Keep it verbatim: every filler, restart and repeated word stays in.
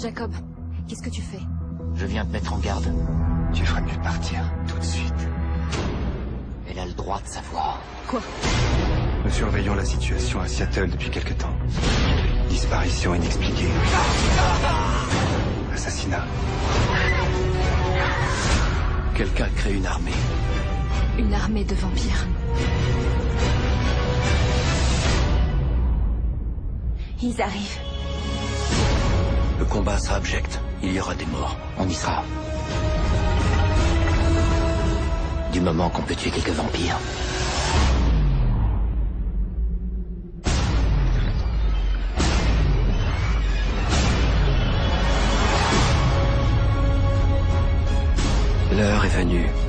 Jacob, qu'est-ce que tu fais? Je viens te mettre en garde. Tu ferais mieux de partir, tout de suite. Elle a le droit de savoir. Quoi? Nous surveillons la situation à Seattle depuis quelque temps. Disparition inexpliquée. Assassinat. Quelqu'un crée une armée. Une armée de vampires. Ils arrivent. Le combat sera abject. Il y aura des morts. On y sera. Du moment qu'on peut tuer quelques vampires. L'heure est venue